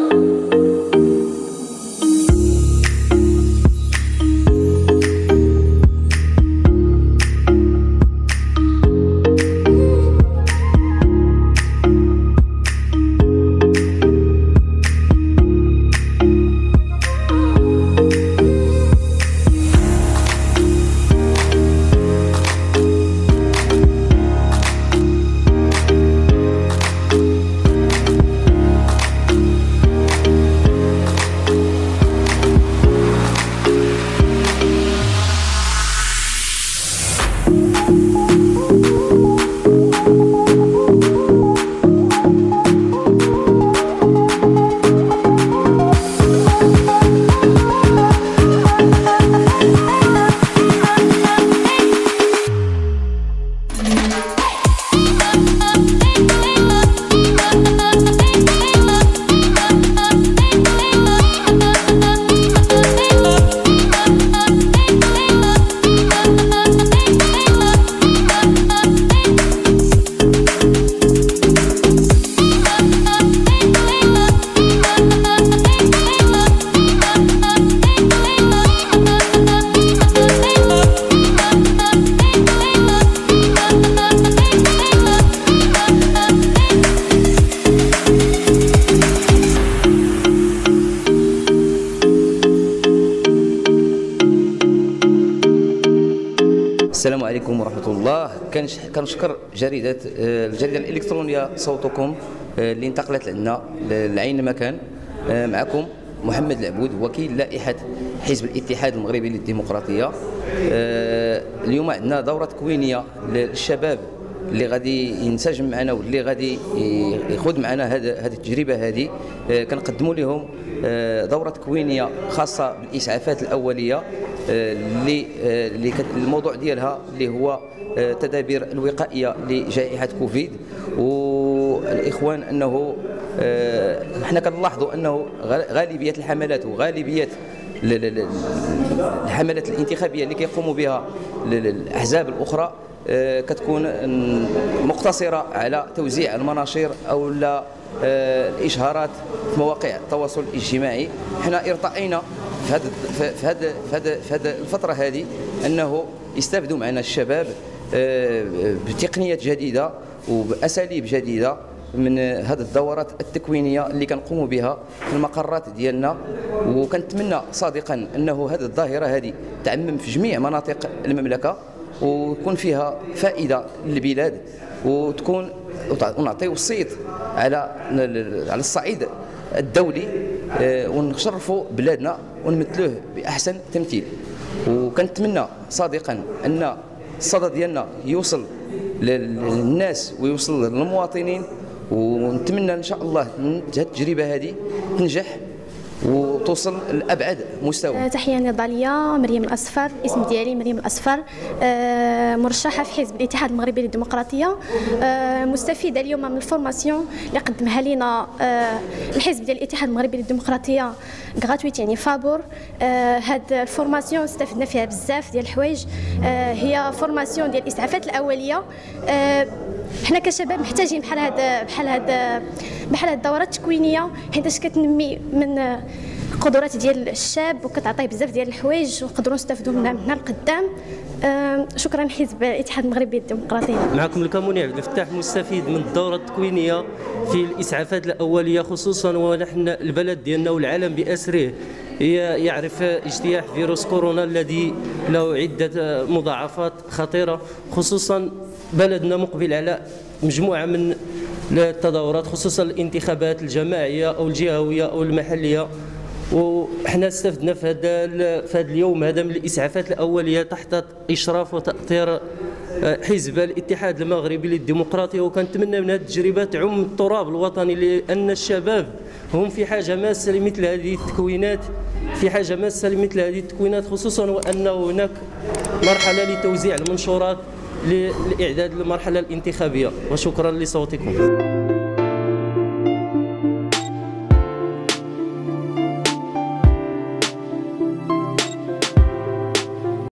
السلام عليكم ورحمة الله. كنشكر الجريدة الإلكترونية صوتكم اللي انتقلت لنا لعين مكان. معكم محمد العبود، وكيل لائحة حزب الاتحاد المغربي للديمقراطية. اليوم عندنا دورة تكوينية للشباب اللي غادي ينسجم معنا واللي غادي يخوض معنا هذه التجربة. هذه كنقدموا لهم دورة تكوينية خاصة بالإسعافات الأولية اللي الموضوع ديالها اللي هو التدابير الوقائية لجائحة كوفيد. والإخوان أنه احنا كنلاحظوا أنه غالبية الحملات وغالبية الحملات الانتخابية اللي كيقوموا بها الأحزاب الأخرى كتكون مقتصرة على توزيع المناشير أو الإشهارات في مواقع التواصل الاجتماعي. احنا ارتقينا في هذه الفترة هذه أنه يستافدوا معنا الشباب بتقنيات جديدة وبأساليب جديدة من هذه الدورات التكوينية اللي كنقوموا بها في المقرات ديالنا. وكنتمنى صادقا أنه هذه الظاهرة هذه تعمم في جميع مناطق المملكة ويكون فيها فائدة للبلاد، وتكون ونعطيو الصيت على الصعيد الدولي ونشرفوا بلادنا ونمثلوه بأحسن تمثيل. وكنتمنى صادقا أن الصدى ديالنا يوصل للناس ويوصل للمواطنين، ونتمنى إن شاء الله التجربة هذه تنجح وتوصل لأبعد مستوى. تحية نضالية، مريم الأصفر، اسم ديالي مريم الأصفر، مرشحة في حزب الاتحاد المغربي للديمقراطية، مستفيدة اليوم من الفورماسيون اللي قدمها لنا الحزب ديال الاتحاد المغربي للديمقراطية غراتويت، يعني فابور. هاد الفورماسيون استفدنا فيها بزاف ديال الحوايج. هي فورماسيون ديال الإسعافات الأولية. حنا كشباب محتاجين بحال هاد الدورات التكوينيه، حيتاش كتنمي من القدرات ديال الشاب وكتعطيه بزاف ديال الحوايج ونقدروا نستافدوا منها القدام. شكرا حزب الاتحاد المغربي للديمقراطيه. معكم الكاموني عبد الفتاح، مستفيد من الدوره التكوينيه في الاسعافات الاوليه، خصوصا ونحن البلد ديالنا والعالم باسره يعرف اجتياح فيروس كورونا الذي له عده مضاعفات خطيره، خصوصا بلدنا مقبل على مجموعه من التظاهرات، خصوصا الانتخابات الجماعيه او الجهويه او المحليه. وحنا استفدنا في هذا اليوم هذا من الاسعافات الاوليه تحت اشراف وتاطير حزب الاتحاد المغربي للديمقراطيه. وكنتمنى من هذه التجربه تعم التراب الوطني، لان الشباب هم في حاجه ماسه لمثل هذه التكوينات، خصوصا وان هناك مرحله لتوزيع المنشورات للاعداد للمرحله الانتخابيه. وشكرا لصوتكم.